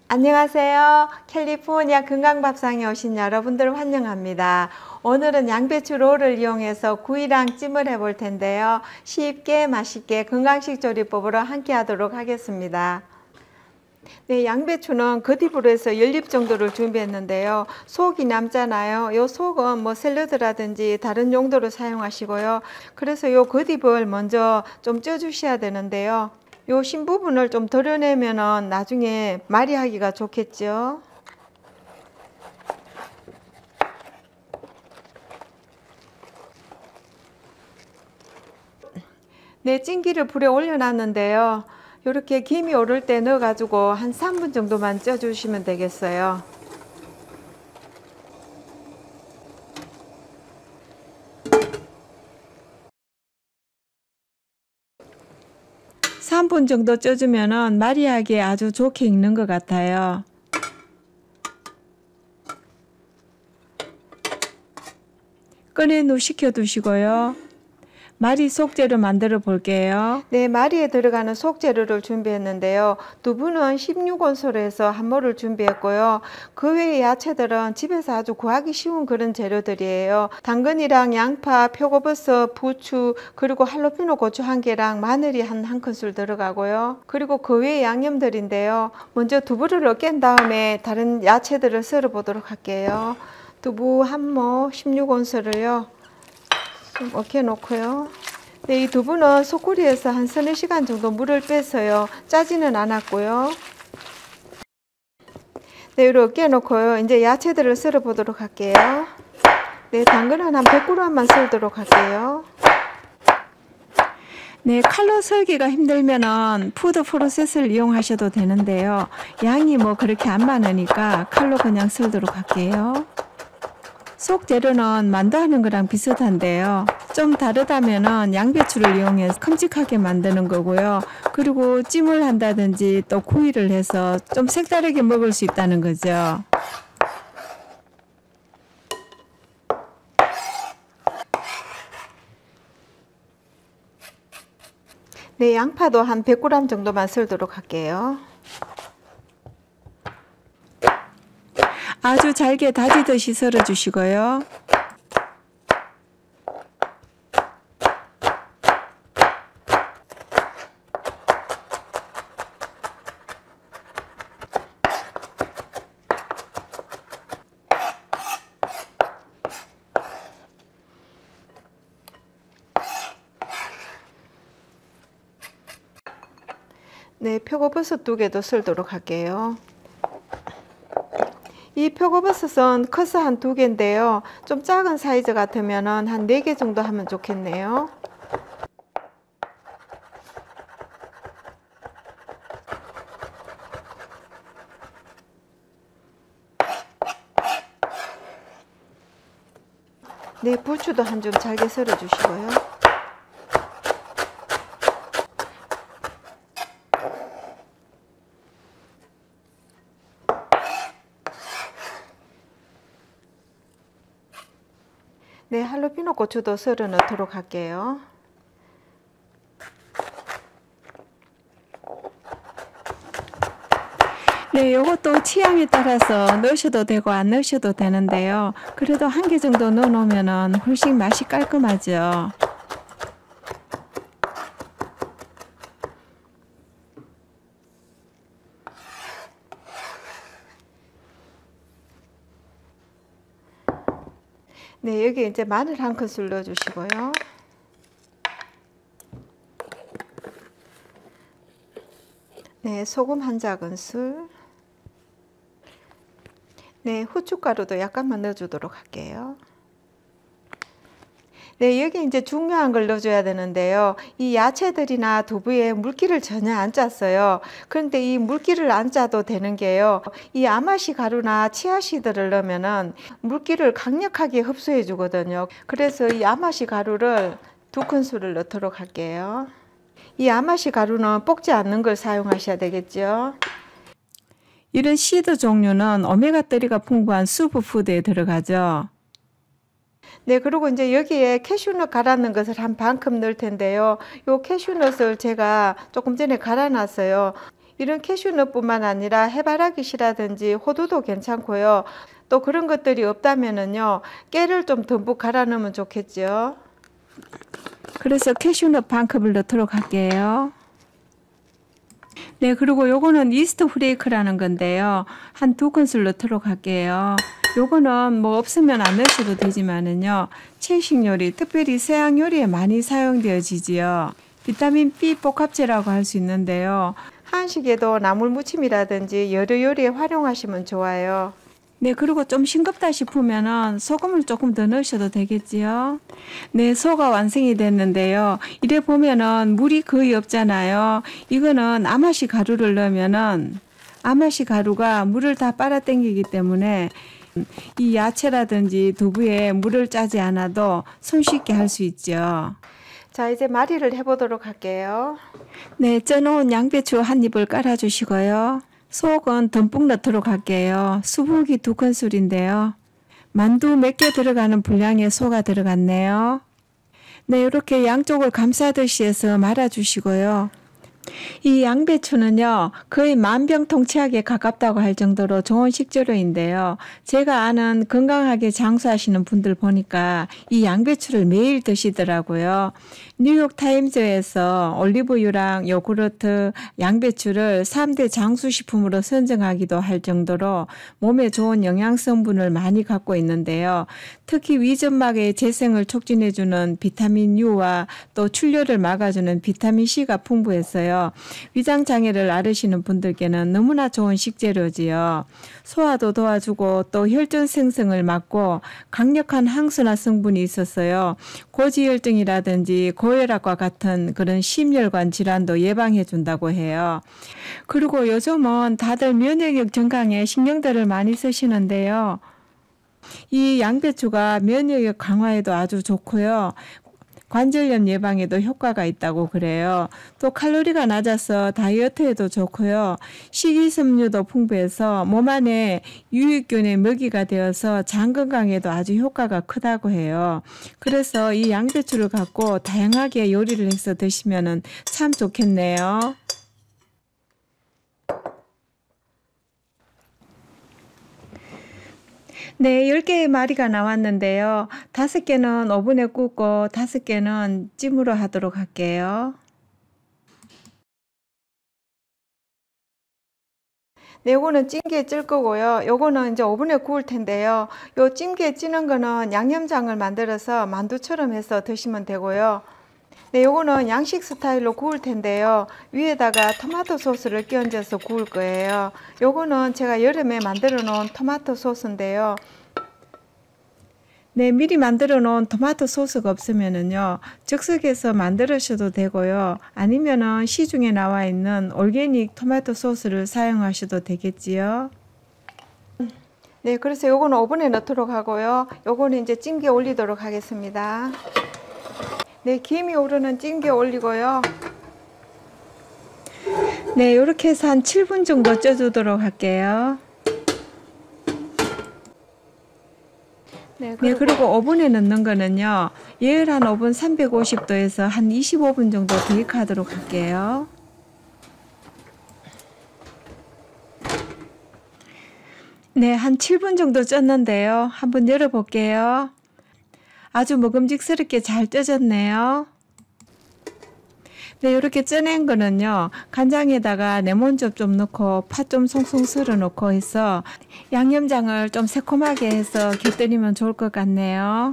안녕하세요. 캘리포니아 건강밥상에 오신 여러분들 환영합니다. 오늘은 양배추 롤을 이용해서 구이랑 찜을 해볼 텐데요. 쉽게 맛있게 건강식 조리법으로 함께 하도록 하겠습니다. 네, 양배추는 겉잎으로 해서 10입 정도를 준비했는데요. 속이 남잖아요. 요 속은 뭐 샐러드라든지 다른 용도로 사용하시고요. 그래서 요 겉잎을 먼저 좀 쪄주셔야 되는데요. 요 신 부분을 좀 덜어내면은 나중에 말이하기가 좋겠죠. 네, 찜기를 불에 올려놨는데요. 이렇게 김이 오를 때 넣어가지고 한 3분 정도만 쪄주시면 되겠어요. (3분) 정도 쪄주면은 말이하기에 아주 좋게 익는 것 같아요. 꺼내 식혀 두시고요. 마리 속재료 만들어 볼게요. 네, 마리에 들어가는 속재료를 준비했는데요. 두부는 16온수로 해서 한 모를 준비했고요. 그 외의 야채들은 집에서 아주 구하기 쉬운 그런 재료들이에요. 당근이랑 양파, 표고버섯, 부추, 그리고 할로피노 고추 1개랑 마늘이 한 큰술 들어가고요. 그리고 그 외의 양념들인데요. 먼저 두부를 깬 다음에 다른 야채들을 썰어 보도록 할게요. 두부 한 모 16온수를요. 좀 익혀 놓고요. 네, 이 두부는 소쿠리에서 한 3-4시간 정도 물을 빼서요. 짜지는 않았고요. 네, 이렇게 놓고요. 이제 야채들을 썰어 보도록 할게요. 네, 당근은 한 100g만 썰도록 할게요. 네, 칼로 썰기가 힘들면은 푸드 프로세스를 이용하셔도 되는데요. 양이 뭐 그렇게 안 많으니까 칼로 그냥 썰도록 할게요. 속 재료는 만두하는 거랑 비슷한데요. 좀 다르다면은 양배추를 이용해서 큼직하게 만드는 거고요. 그리고 찜을 한다든지 또 구이를 해서 좀 색다르게 먹을 수 있다는 거죠. 네, 양파도 한 100g 정도만 썰도록 할게요. 아주 잘게 다지듯이 썰어 주시고요. 네, 표고버섯 2개도 썰도록 할게요. 이 표고버섯은 커서 한 2개인데요. 좀 작은 사이즈 같으면 한 4개 정도 하면 좋겠네요. 네, 부추도 한 좀 잘게 썰어 주시고요. 네, 할로피노 고추도 썰어 넣도록 할게요. 네, 요것도 취향에 따라서 넣으셔도 되고 안 넣으셔도 되는데요. 그래도 1개 정도 넣어 놓으면 훨씬 맛이 깔끔하죠. 네, 여기 이제 마늘 1큰술 넣어 주시고요. 네, 소금 1작은술. 네, 후춧가루도 약간만 넣어주도록 할게요. 네, 여기 이제 중요한 걸 넣어줘야 되는데요. 이 야채들이나 두부에 물기를 전혀 안 짰어요. 그런데 이 물기를 안 짜도 되는 게요. 이 아마시 가루나 치아씨드를 넣으면은 물기를 강력하게 흡수해 주거든요. 그래서 이 아마시 가루를 2큰술을 넣도록 할게요. 이 아마시 가루는 볶지 않는 걸 사용하셔야 되겠죠. 이런 씨드 종류는 오메가3가 풍부한 슈퍼푸드에 들어가죠. 네, 그리고 이제 여기에 캐슈넛 갈아놓은 것을 한 반컵 넣을 텐데요. 요 캐슈넛을 제가 조금 전에 갈아놨어요. 이런 캐슈넛뿐만 아니라 해바라기씨라든지 호두도 괜찮고요. 또 그런 것들이 없다면은요, 깨를 좀 듬뿍 갈아 넣으면 좋겠죠. 그래서 캐슈넛 반 컵을 넣도록 할게요. 네, 그리고 요거는 이스트 프레이크라는 건데요. 한 2큰술 넣도록 할게요. 요거는 뭐 없으면 안 넣으셔도 되지만은요, 채식 요리, 특별히 서양 요리에 많이 사용되어지지요. 비타민 B 복합제라고 할 수 있는데요. 한식에도 나물 무침이라든지 여러 요리에 활용하시면 좋아요. 네, 그리고 좀 싱겁다 싶으면은 소금을 조금 더 넣으셔도 되겠지요. 네, 소가 완성이 됐는데요. 이래 보면은 물이 거의 없잖아요. 이거는 아마시 가루를 넣으면은 아마시 가루가 물을 다 빨아당기기 때문에 이 야채라든지 두부에 물을 짜지 않아도 손쉽게 할 수 있죠. 자, 이제 마리를 해보도록 할게요. 네, 쪄놓은 양배추 한 입을 깔아주시고요. 속은 듬뿍 넣도록 할게요. 수북이 2큰술인데요. 만두 몇 개 들어가는 분량의 소가 들어갔네요. 네, 이렇게 양쪽을 감싸듯이 해서 말아주시고요. 이 양배추는요, 거의 만병통치약에 가깝다고 할 정도로 좋은 식재료인데요. 제가 아는 건강하게 장수하시는 분들 보니까 이 양배추를 매일 드시더라고요. 뉴욕타임즈에서 올리브유랑 요구르트, 양배추를 3대 장수식품으로 선정하기도 할 정도로 몸에 좋은 영양성분을 많이 갖고 있는데요. 특히 위점막의 재생을 촉진해주는 비타민 U와 또 출혈을 막아주는 비타민 C가 풍부해서요. 위장장애를 앓으시는 분들께는 너무나 좋은 식재료지요. 소화도 도와주고 또 혈전 생성을 막고 강력한 항산화 성분이 있어서요. 고지혈증이라든지 고혈압과 같은 그런 심혈관 질환도 예방해 준다고 해요. 그리고 요즘은 다들 면역력 증강에 신경들을 많이 쓰시는데요. 이 양배추가 면역력 강화에도 아주 좋고요. 관절염 예방에도 효과가 있다고 그래요. 또 칼로리가 낮아서 다이어트에도 좋고요. 식이섬유도 풍부해서 몸 안에 유익균의 먹이가 되어서 장 건강에도 아주 효과가 크다고 해요. 그래서 이 양배추를 갖고 다양하게 요리를 해서 드시면 참 좋겠네요. 네, 10개의 마리가 나왔는데요. 5개는 오븐에 굽고 5개는 찜으로 하도록 할게요. 네, 요거는 찜기에 찔 거고요. 요거는 이제 오븐에 구울 텐데요. 요 찜기에 찌는 거는 양념장을 만들어서 만두처럼 해서 드시면 되고요. 네, 요거는 양식 스타일로 구울 텐데요. 위에다가 토마토 소스를 끼얹어서 구울 거예요. 요거는 제가 여름에 만들어 놓은 토마토 소스인데요. 네, 미리 만들어 놓은 토마토 소스가 없으면은요, 즉석에서 만들으셔도 되고요. 아니면은 시중에 나와 있는 올게닉 토마토 소스를 사용하셔도 되겠지요. 네, 그래서 요거는 오븐에 넣도록 하고요. 요거는 이제 찜기에 올리도록 하겠습니다. 네, 김이 오르는 찜기에 올리고요. 네, 이렇게 해서 한 7분 정도 쪄주도록 할게요. 네, 그리고 오븐에 넣는 거는요, 예열한 오븐 350도에서 한 25분 정도 베이크하도록 할게요. 네, 한 7분 정도 쪘는데요. 한번 열어볼게요. 아주 먹음직스럽게 잘 쪄졌네요. 네, 이렇게 쪄낸 거는요, 간장에다가 레몬즙 좀 넣고 파 좀 송송 썰어 놓고 해서 양념장을 좀 새콤하게 해서 곁들이면 좋을 것 같네요.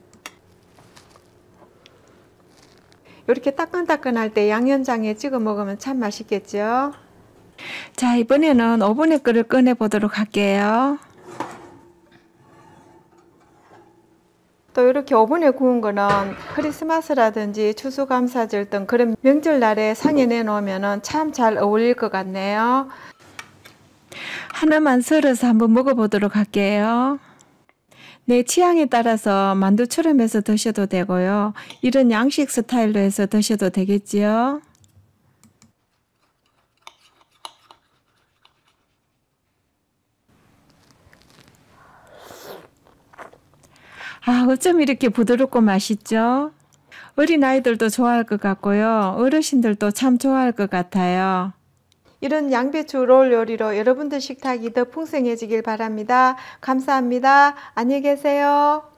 이렇게 따끈따끈할 때 양념장에 찍어 먹으면 참 맛있겠죠. 자, 이번에는 오븐에 끓을 꺼내 보도록 할게요. 또 이렇게 오븐에 구운 거는 크리스마스라든지 추수감사절 등 그런 명절날에 상에 내놓으면 참 잘 어울릴 것 같네요. 하나만 썰어서 한번 먹어보도록 할게요. 내 취향에 따라서 만두처럼 해서 드셔도 되고요. 이런 양식 스타일로 해서 드셔도 되겠지요. 아, 어쩜 이렇게 부드럽고 맛있죠? 어린아이들도 좋아할 것 같고요. 어르신들도 참 좋아할 것 같아요. 이런 양배추 롤 요리로 여러분들 식탁이 더 풍성해지길 바랍니다. 감사합니다. 안녕히 계세요.